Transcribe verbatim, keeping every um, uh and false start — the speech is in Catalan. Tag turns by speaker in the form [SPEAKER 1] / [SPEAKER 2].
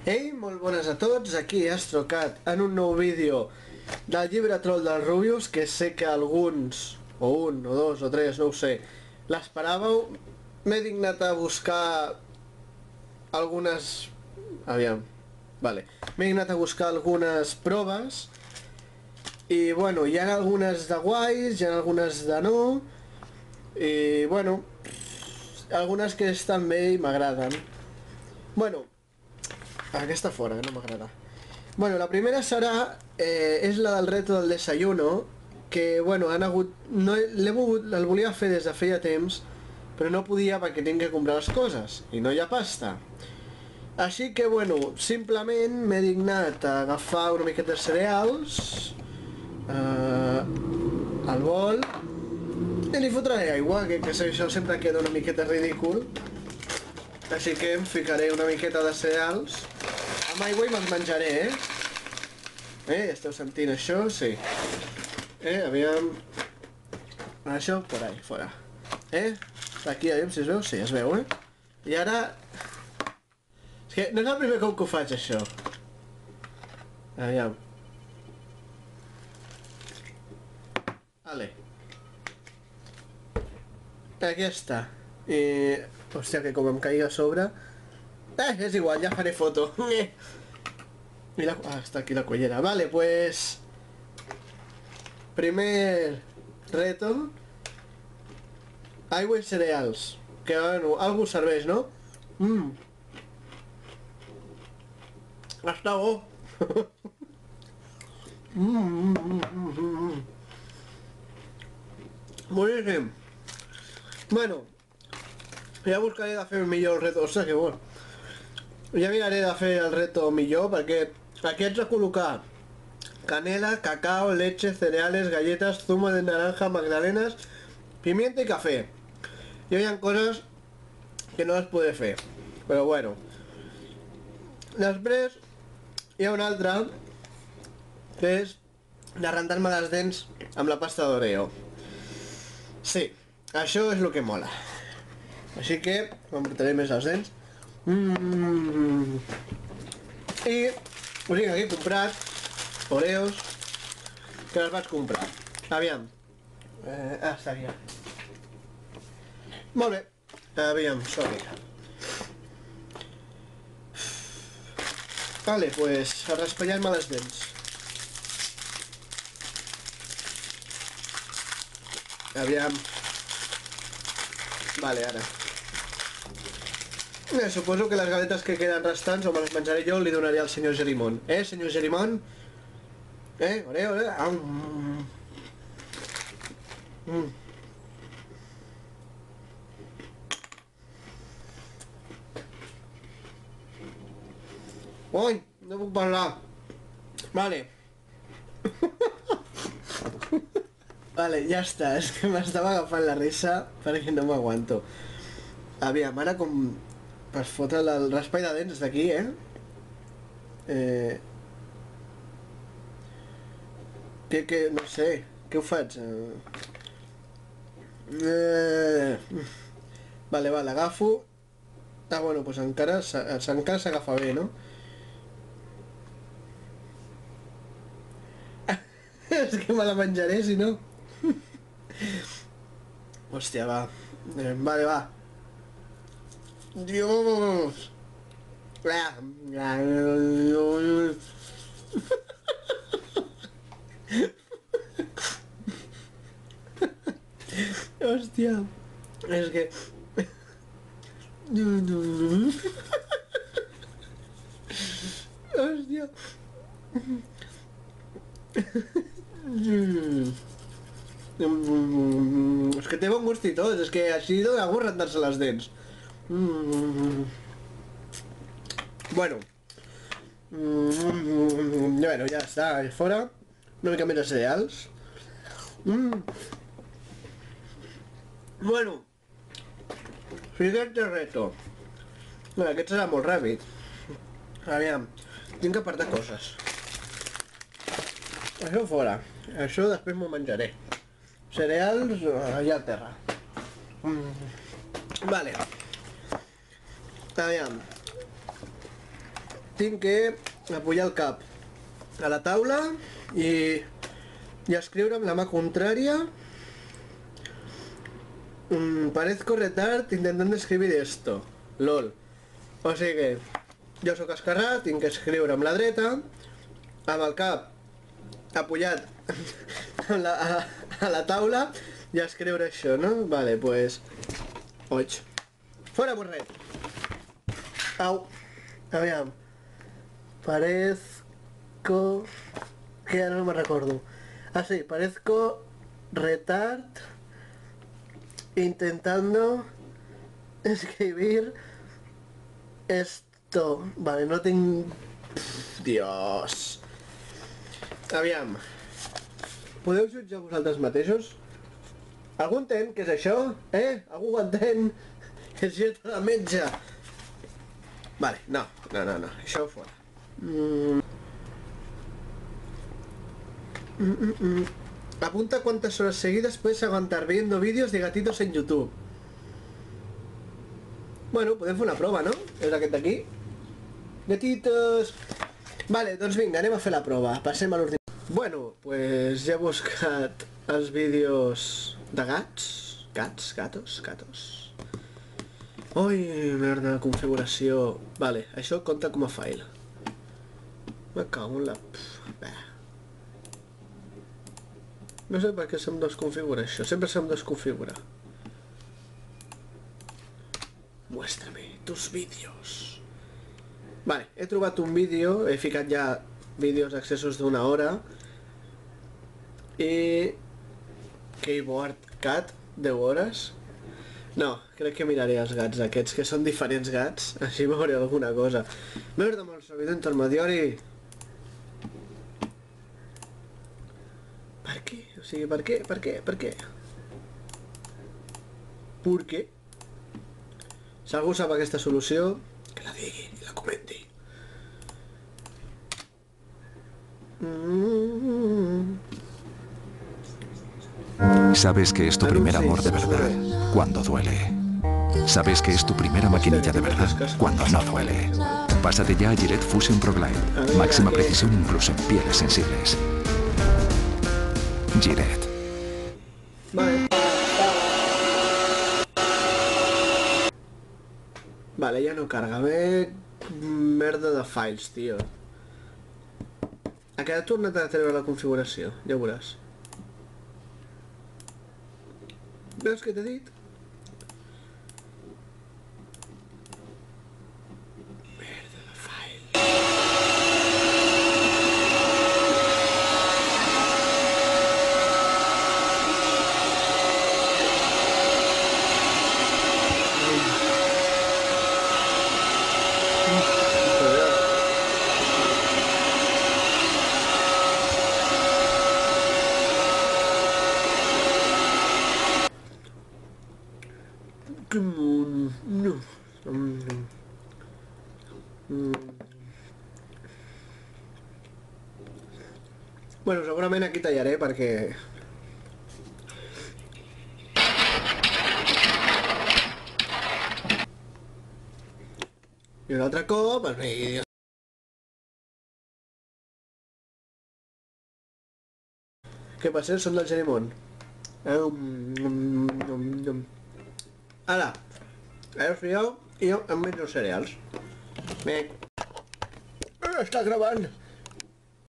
[SPEAKER 1] Ei, molt bones a tots, aquí Astrocat en un nou vídeo del llibre Troll del Rubius, que sé que alguns, o un, o dos, o tres, no ho sé, l'esperàveu. M'he dignat a buscar algunes... aviam, vale. M'he dignat a buscar algunes proves i, bueno, hi ha algunes de guais, hi ha algunes de no, i, bueno, algunes que estan bé i m'agraden. Bueno, aquesta fora, que no m'agrada. Bueno, la primera serà, eh, és la del reto del desayuno, que, bueno, han hagut... No, l'he volgut, el volia fer des de feia temps, però no podia perquè tinc que comprar les coses, i no hi ha pasta. Així que, bueno, simplement m'he dignat a agafar una miqueta de cereals, eh, al bol, i li fotré aigua, que, que això sempre queda una miqueta ridícul. Així que em ficaré una miqueta de cereals amb aigua i me'ls menjaré, eh? Eh, esteu sentint això? Sí. Eh, aviam... Això, por ahí, fora. Eh? Aquí, aviam si es veu. Sí, es veu, eh? I ara... És que no és el primer cop que ho faig, això. Aviam. Vale. Aquí està. I... Hòstia, que com em caigui a sobre... Eh, és igual, ja faré foto. I la... Ah, està aquí la cullera. Vale, pues... Primer reto. Aigua i cereals. Que, bueno, algú serveix, no? Mmm. Està bo. Mmm, mmm, mmm, mmm. Boníssim. Bueno. Ja buscaré de fer millor el reto. Ostres, que bo. Ja miraré de fer el reto millor, perquè aquí haig de col·locar canela, cacao, leche, cereales, galletas, zumo de naranja, magdalenes, pimienta i cafè. I hi ha coses que no les podré fer, però bueno. Després hi ha una altra, que és de rentar-me les dents amb la pasta d'Oreo. Sí, això és el que mola. Així que m'emportaré més les dents. Mm. I us tinc aquí comprat Oreos, que les vaig comprar. Aviam. Eh, ah, està aquí. Molt bé. Aviam, sorry. Vale, pues a raspallar-me les dents. Aviam. Vale, ara. Eh, suposo que les galetes que queden restants o me les menjaré jo li donaré al senyor Jerimon. Eh, senyor Jerimon? Eh, Oreo, eh? Ah, mm. Mm. Ui, no puc parlar. Vale. Vale, ja està. És que m'estava agafant la risa perquè no m'aguanto. Aviam, ara com... per fotre el raspall de dents d'aquí, eh? Eh... Que, que, no sé, què ho faig? Eh... Vale, vale, agafo... Ah, bueno, doncs encara encara s'agafa bé, no? És que me la menjaré, si no. Hòstia, va. Eh, vale, va. Dios. Hòstia. És que... Hòstia. És que té bon gust i tot, és que així dona gust rentar-se les dents. Mm. Bueno. Mm. Bueno, ja està, fora. Una mica més de cereals. Mm. Bueno. Siguiente reto. Bueno, aquest serà molt ràpid. Aviam, tinc que apartar coses. Això fora. Això després m'ho menjaré. Cereals allà a terra. Mm. Vale. Aviam. tinc que apoyar el cap a la taula i, i escriure amb la mà contrària. Mm, parezco retard intentando escribir esto. Lol. O sigui que jo sóc esquerrà, tinc que escriure amb la dreta, amb el cap apoyat a la, a, a la taula i escriure això, no? Vale, pues... Oig. Fora borret. Au. Aviam. Parezco... Que ara no me recordo. Ah, sí, parezco retard intentando escribir esto. Vale, no tinc... Dios. Aviam. Podeu jutjar vosaltres mateixos? Algú entén què és això? Eh? Algú ho entén? És gesta de metge. Vale, no, no, no, no, això fora. Mm. Mm, mm, mm. Apunta cuántas horas seguidas puedes aguantar viendo vídeos de gatitos en YouTube. Bueno, podem fer una prova, no? És aquest d'aquí. Gatitos! Vale, doncs vinga, anem a fer la prova. Passem a l'ordinador. Bueno, pues ja he buscat els vídeos de gats. Gats, gatos, gatos. Ui, merda, configuració. Vale, això compta com a file. Me cago en la... Bah. No sé per què se'm desconfigura això. Sempre se'm desconfigura. Muéstrame tus vídeos. Vale, he trobat un vídeo, he ficat ja vídeos accessos d'una hora i Keyboard Cat, deu hores. No, crec que miraré els gats aquests, que són diferents gats, així veuré alguna cosa. Merda amb el servidor intermediari. Per què? O sigui, per què? Per què? Per què? Per què? Si algú sap aquesta solució, que la digui i la comenti.
[SPEAKER 2] Sabes que es tu primer amor de verdad cuando duele. Sabes que es tu primera maquinilla de verdad cuando no duele. Pásate ya a Gillette Fusion Pro Glide. Máxima precisión incluso en pieles sensibles. Gillette.
[SPEAKER 1] Vale. Vale, ja no carga. Ve merda de files, tio. Ha quedat tornat a treure la configuració, ja ho veuràs. Veus què t'he dit? Merda de files. No. Bueno, segurament aquí tallaré perquè... I un altre cop, els vídeos... Què passa? Són del Gerimon. Ara, air frio i jo em menjo cereals. Bé. Està gravant.